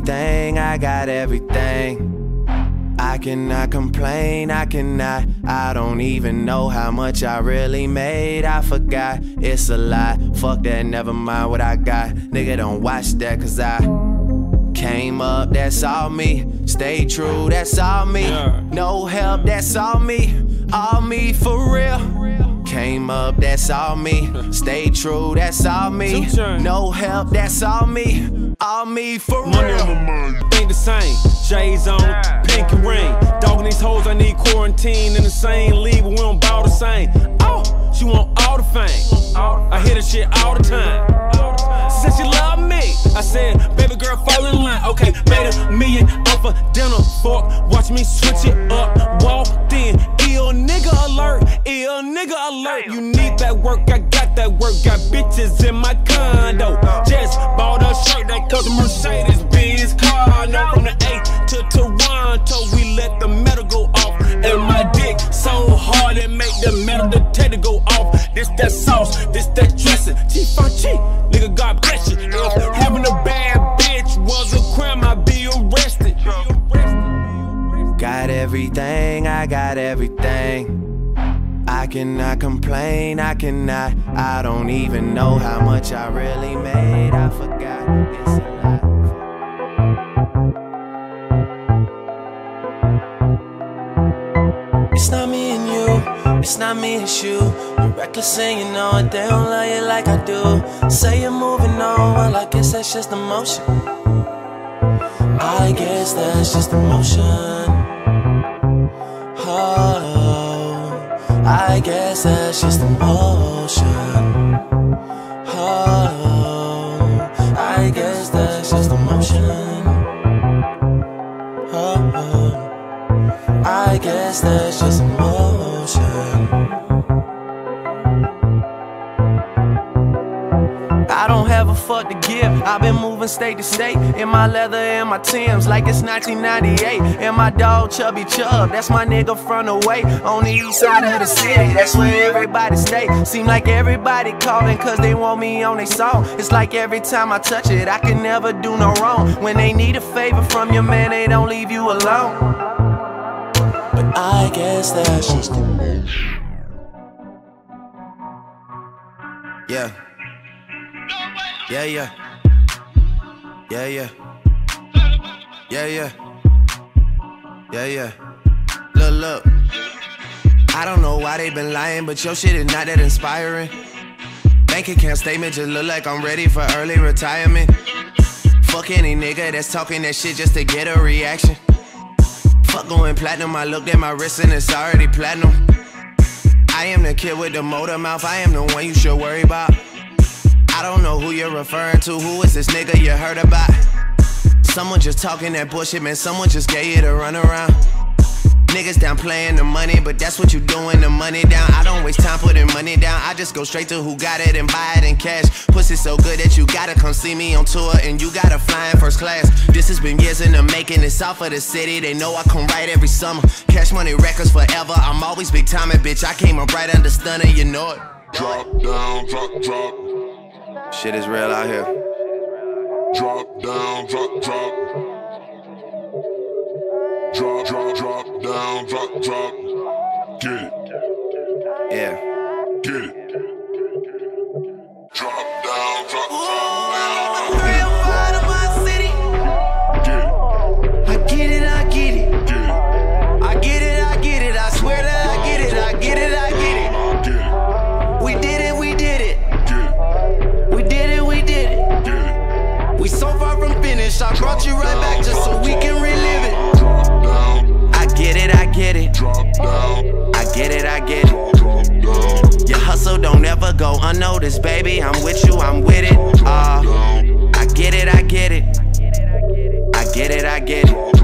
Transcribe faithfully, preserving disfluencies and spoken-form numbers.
everything, I got everything. I cannot complain, I cannot. I don't even know how much I really made. I forgot, it's a lie. Fuck that, never mind what I got. Nigga, don't watch that, cause I came up, that's all me. Stay true, that's all me. No help, that's all me. All me for real. Came up, that's all me. Stay true, that's all me. No help, that's all me. All me for real. Money on my mind, ain't the same. Shades on, pink and ring. Dogging these hoes, I need quarantine. In the same league, but we don't bow the same. Oh, she want all the fame. I hear the shit all the time. Since she love me, I said, baby girl, fall in line. Okay, made a million off a dinner fork. Watch me switch it up, walked in. Ill nigga alert, ill nigga alert. You need that work, I got that work. Got bitches in my condo. Just bought a shirt that comes Mercedes Benz car. No, from the A to Toronto, we let the metal go off. And my dick so hard it make the metal detector go off. This that sauce, this that dressing. Chief on cheap, nigga, God bless you. If having a bad bitch was a crime, I'd be arrested. Got everything, I got everything. I cannot complain, I cannot. I don't even know how much I really made. I forgot, it's a lie. It's not me and you, it's not me, it's you. You're reckless and you know it, they don't love you like I do. Say you're moving on, well I guess that's just emotion. I guess that's just emotion. Oh, I guess that's just emotion. Oh, I guess that's just emotion. Oh, I guess that's just emotion. I don't have a fuck to give. I've been moving state to state in my leather and my Timbs like it's nineteen ninety-eight. And my dog Chubby Chub, that's my nigga from the way on the east side of the city. That's where everybody stay. Seem like everybody calling cause they want me on their song. It's like every time I touch it, I can never do no wrong. When they need a favor from your man, they don't leave you alone. But I guess that's just emotion. Yeah. Yeah, yeah. Yeah, yeah. Yeah, yeah. Yeah, yeah. Look, look. I don't know why they been lying, but your shit is not that inspiring. Bank account statement just look like I'm ready for early retirement. Fuck any nigga that's talking that shit just to get a reaction. Fuck going platinum, I looked at my wrist and it's already platinum. I am the kid with the motor mouth, I am the one you should worry about. I don't know who you're referring to, who is this nigga you heard about? Someone just talking that bullshit, man, someone just gave you the runaround. Niggas down playing the money, but that's what you doing, the money down. I don't waste time putting money down, I just go straight to who got it and buy it in cash. Pussy so good that you gotta come see me on tour and you gotta fly in first class. This has been years in the making, it's off of the city, they know I come right every summer. Cash Money Records forever, I'm always big time and bitch, I came up right under Stunner, you know it. Drop down, drop, drop. Shit is real out here. Drop down, drop, drop. Drop, drop, drop down, drop, drop. Get it. Yeah. Get it. Drop down, drop, drop down. I'm real proud of my city. Get it. I get it, I get it. Get it. I get it, I get it. I swear that I get it. I get it, I get it. Get it. We did it, we did it. Get it. We did it, we did it. Get it. We so far from finished. I brought you right back just so we can relive it. Drop down. I get it, I get it. Drop down. I get it, I get it. Drop down. Your hustle don't ever go unnoticed, baby. I'm with you, I'm with it. Uh, I get it, I get it. I get it, I get it.